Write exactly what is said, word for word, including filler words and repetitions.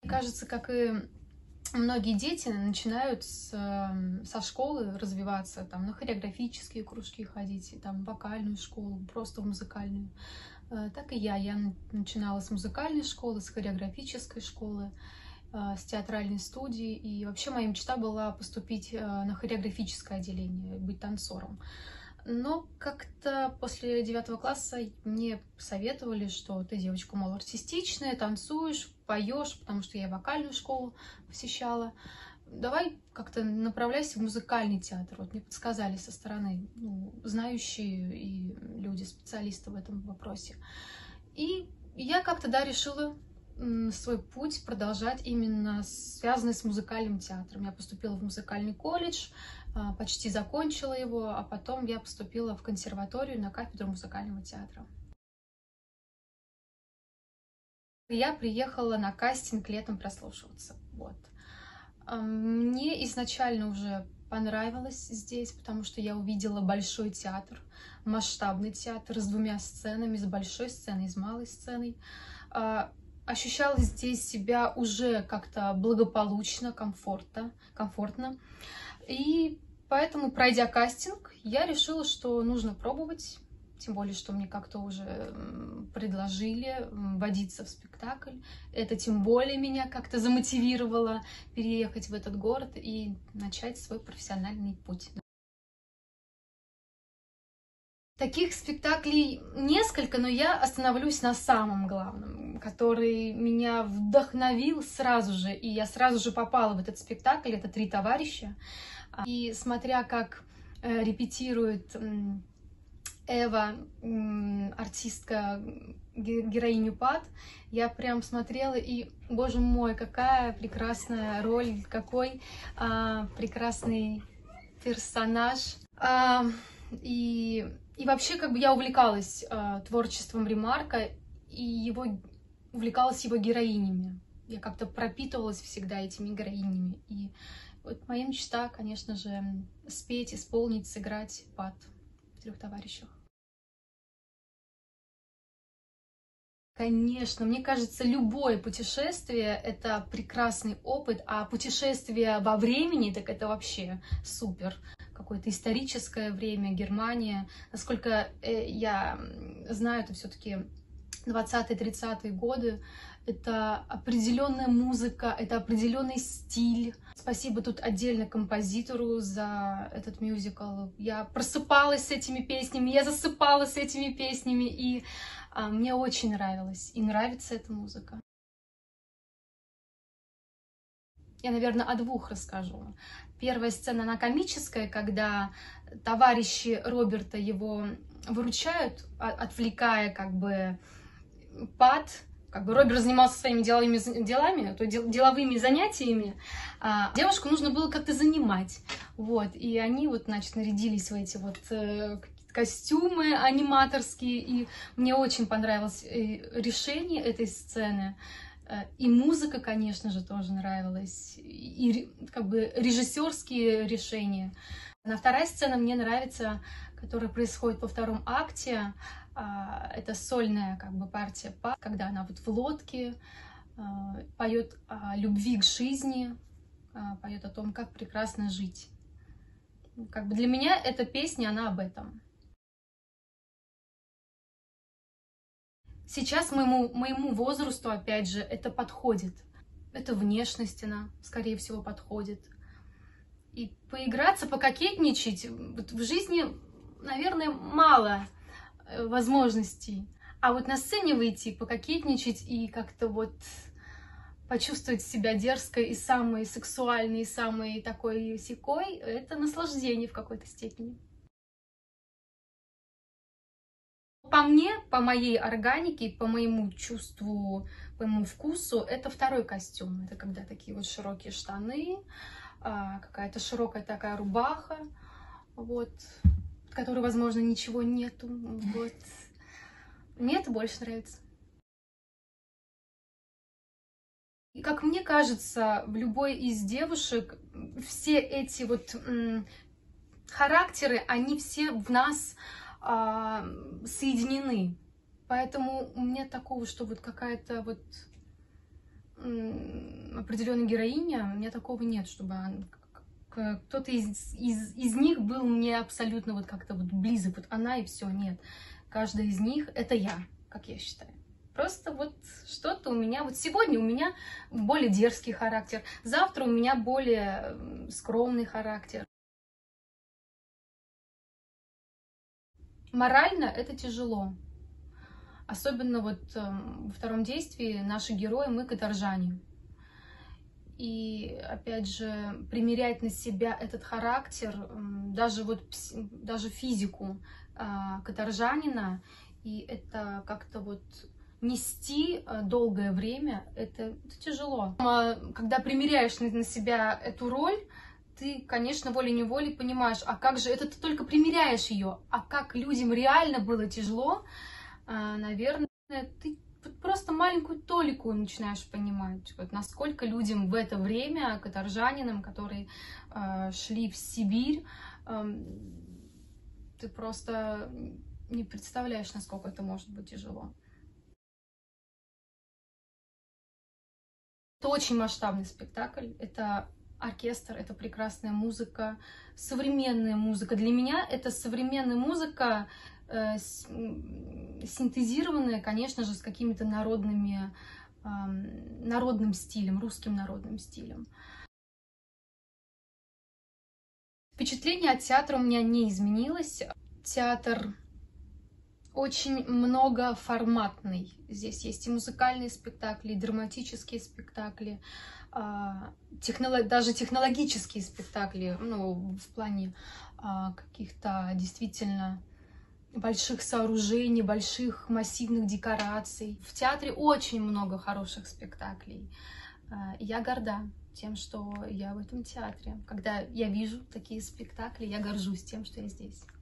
Кажется, как и многие дети начинают с, со школы развиваться, там, на хореографические кружки ходить, и, там, в вокальную школу, просто в музыкальную. Так и я. Я начинала с музыкальной школы, с хореографической школы, с театральной студии. И вообще моя мечта была поступить на хореографическое отделение, быть танцором. Но как-то после девятого класса мне советовали, что ты девочка, мол, артистичная, танцуешь, поешь, потому что я вокальную школу посещала. Давай как-то направляйся в музыкальный театр. Вот мне подсказали со стороны, ну, знающие и люди, специалисты в этом вопросе. И я как-то, да, решила свой путь продолжать именно связанный с музыкальным театром. Я поступила в музыкальный колледж, почти закончила его, а потом я поступила в консерваторию на кафедру музыкального театра. Я приехала на кастинг летом прослушиваться. Вот. Мне изначально уже понравилось здесь, потому что я увидела большой театр, масштабный театр с двумя сценами, с большой сценой и с малой сценой. Ощущала здесь себя уже как-то благополучно, комфортно, комфортно. И поэтому, пройдя кастинг, я решила, что нужно пробовать. Тем более, что мне как-то уже предложили вводиться в спектакль. Это тем более меня как-то замотивировало переехать в этот город и начать свой профессиональный путь. Таких спектаклей несколько, но я остановлюсь на самом главном, который меня вдохновил сразу же. И я сразу же попала в этот спектакль, это «Три товарища». И смотря как репетирует Эва, артистка, героиню Пат, я прям смотрела и, боже мой, какая прекрасная роль, какой а, прекрасный персонаж. А, и, и вообще, как бы я увлекалась а, творчеством Ремарка, и его увлекалась его героинями. Я как-то пропитывалась всегда этими героинями. И вот моя мечта, конечно же, спеть, исполнить, сыграть Пат в «Трех товарищах». Конечно, мне кажется, любое путешествие — это прекрасный опыт, а путешествие во времени, так это вообще супер. Какое-то историческое время, Германия. Насколько я знаю, это все-таки двадцатые-тридцатые годы. Это определенная музыка, это определенный стиль. Спасибо тут отдельно композитору за этот мюзикл. Я просыпалась с этими песнями, я засыпала с этими песнями, и а, мне очень нравилось, и нравится эта музыка. Я, наверное, о двух расскажу. Первая сцена, она комическая, когда товарищи Роберта его выручают, отвлекая как бы Пат. Как бы Роберт занимался своими деловыми делами, то деловыми занятиями, а девушку нужно было как-то занимать. Вот. И они вот, значит, нарядились в эти вот э, костюмы аниматорские, и мне очень понравилось решение этой сцены. И музыка, конечно же, тоже нравилась, и как бы режиссерские решения. А вторая сцена мне нравится, которая происходит во втором акте. Это сольная как бы партия Пат, когда она вот в лодке поет о любви к жизни, поет о том, как прекрасно жить. Как бы для меня эта песня, она об этом. Сейчас моему, моему возрасту, опять же, это подходит. Это внешность, она, скорее всего, подходит. И поиграться, пококетничать вот в жизни, наверное, мало возможностей. А вот на сцене выйти, пококетничать и как-то вот почувствовать себя дерзкой и самой сексуальной, и самой такой сякой, это наслаждение в какой-то степени. По мне, по моей органике, по моему чувству, по моему вкусу, это второй костюм. Это когда такие вот широкие штаны, какая-то широкая такая рубаха, вот, в которой, возможно, ничего нету. Вот. Мне это больше нравится. И как мне кажется, в любой из девушек все эти вот характеры, они все в нас а, соединены. Поэтому у меня такого, что вот какая-то вот определенной героиня, у меня такого нет, чтобы кто-то из, из, из них был мне абсолютно вот как-то вот близок, вот она и все, нет. Каждая из них — это я, как я считаю. Просто вот что-то у меня, вот сегодня у меня более дерзкий характер, завтра у меня более скромный характер. Морально это тяжело. Особенно вот э, во втором действии наши герои, мы каторжане. И опять же, примерять на себя этот характер, э, даже вот даже физику э, каторжанина, и это как-то вот нести долгое время, это, это тяжело. Когда примеряешь на, на себя эту роль, ты, конечно, волей-неволей понимаешь, а как же, это ты только примеряешь ее, а как людям реально было тяжело, наверное, ты просто маленькую толику начинаешь понимать, вот насколько людям в это время, каторжанинам, которые э, шли в Сибирь, э, ты просто не представляешь, насколько это может быть тяжело. Это очень масштабный спектакль, это оркестр, это прекрасная музыка, современная музыка. Для меня это современная музыка, э, с, синтезированная, конечно же, с какими-то народными, э, народным стилем, русским народным стилем. Впечатление от театра у меня не изменилось. Театр очень многоформатный. Здесь есть и музыкальные спектакли, и драматические спектакли, технолог... даже технологические спектакли, ну, в плане каких-то действительно больших сооружений, больших массивных декораций. В театре очень много хороших спектаклей. Я горда тем, что я в этом театре. Когда я вижу такие спектакли, я горжусь тем, что я здесь.